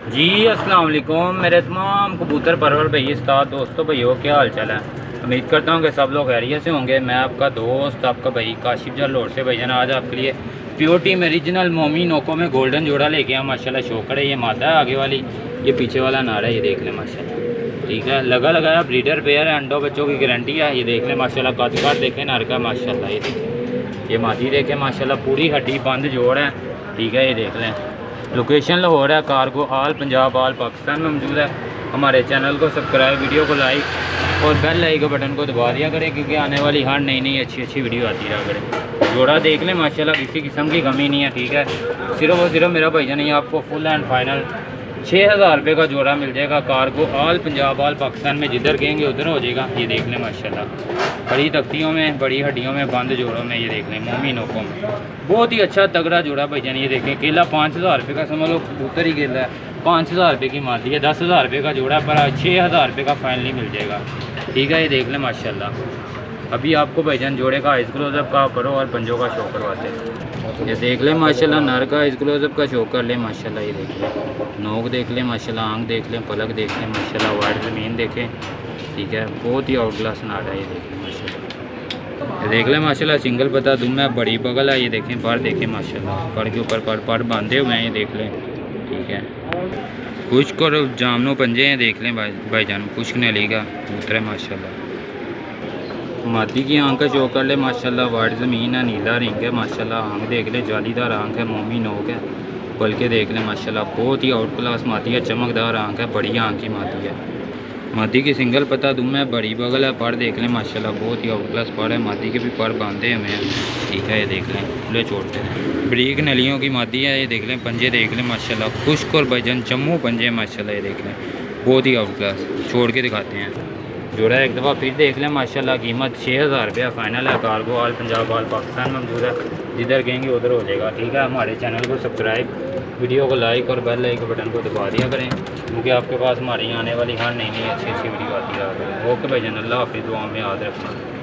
जी अस्सलाम वालेकुम मेरे तमाम कबूतर परवर भाई उस्ताद दोस्तों भाइयों, क्या हाल चाल है। उम्मीद करता हूँ कि सब लोग खैरियत से होंगे। मैं आपका दोस्त आपका भाई काशिफ जल लोड से भाईजान आज आपके लिए प्योर टीम ओरिजिनल मोमी नोको में गोल्डन जोड़ा लेके आया। माशाल्लाह शौकड़ है, ये मादा है आगे वाली, ये पीछे वाला नारा है, ये देख लें माशाल्लाह। ठीक है, लगा लगाया ब्रीडर पेयर है, अंडों बच्चों की गारंटी है। ये देख लें माशाल्लाह, कदकार देखें नर का माशाल्लाह, ये देखें, ये मादी देखें माशाल्लाह, पूरी हड्डी बंद जोड़ है। ठीक है, ये देख लें। लोकेशन लाहौर है, cargo all Punjab all Pakistan में मौजूद है। हमारे चैनल को सब्सक्राइब, वीडियो को लाइक और बेल लाइक बटन को दबा दिया करें, क्योंकि आने वाली हर नई नई अच्छी वीडियो आती रहा करें। जोड़ा देख लें माशाल्लाह, किसी किस्म की कमी नहीं है। ठीक है, सिर्फ और सिर्फ मेरा भाईजान ये आपको फुल एंड फाइनल 6000 रुपये का जोड़ा मिल जाएगा। Cargo all Punjab all Pakistan में, जिधर कहेंगे उधर हो जाएगा। ये देख लें माशाल्लाह, बड़ी तख्तियों में, बड़ी हड्डियों में, बंद जोड़ों में, ये देख लें मोमी नोकों में, बहुत ही अच्छा तगड़ा जोड़ा भाईजान। ये देखें, केला 5000 रुपये का, समझ लो कबूतर ही केला है। 5000 रुपये की मादी है, 10000 रुपये का जोड़ा, पर 6000 रुपये का फाइनली मिल जाएगा। ठीक है, ये देख लें माशाल्लाह। अभी आपको भाईजान जोड़े का आइस क्लोजअप का करो और पंजों का शो करवाते हैं। ये देख लें माशाल्लाह, नर का आइस क्लोजअप का शो कर लें माशाल्लाह। ये देख लें, नोक देख लें माशाल्लाह, आंख देख लें, पलक देख लें माशाल्लाह, वाइट ज़मीन देखें। ठीक है, बहुत ही आउट क्लास नार है। ये देख लें माशाल्लाह, ये देख लें माशाल्लाह, सिंगल पता दुम है, बड़ी बगल है। ये देखें, पर देखें माशाल्लाह, पर के ऊपर पर बांधे हुए हैं। ये देख लें। ठीक है, खुश्क और जामनो पंजे हैं, देख लें भाईजान, खुश्क नली का कबूतर है माशाल्लाह। मादी की आंख का शो कर ले माशाल्लाह, वाइट ज़मीन है, नीला रिंग है माशाल्लाह, आंख देख ले, जालीदार आंख है, मोमी नोक है, बल्कि देख ले माशाल्लाह, बहुत ही आउट क्लास मादी है, चमकदार आंख है, बड़ी आंख की मादी है। मादी की सिंगल पता दुम है, बड़ी बगल है, पर देख लें माशाल्लाह, बहुत ही आउट क्लास पर है। मादी के भी पर बांधे हुए हैं। ठीक है, ये देख लें, खुले छोड़ते हैं, ब्रीक नलियों की मादी है। ये देख लें, पंजे देख लें माशाल्लाह, खुश्क और भाईजान जम्मू पंजे माशाल्लाह। ये देख लें, बहुत ही आउट क्लास, छोड़ के दिखाते हैं जोड़ा एक दफ़ा फिर देख लें माशाल्लाह। कीमत 6000 रुपया फाइनल है। Cargo all Punjab all Pakistan में मौजूद है, जिधर कहेंगे उधर हो जाएगा। ठीक है, हमारे चैनल को सब्सक्राइब, वीडियो को लाइक और बेल लाइक बटन को दबा दिया करें, क्योंकि आपके पास हमारी आने वाली हर नई नई अच्छी वीडियो आती रहा करें। ओके भाईजान, अल्लाह हाफिज़, दुआ में याद रखना।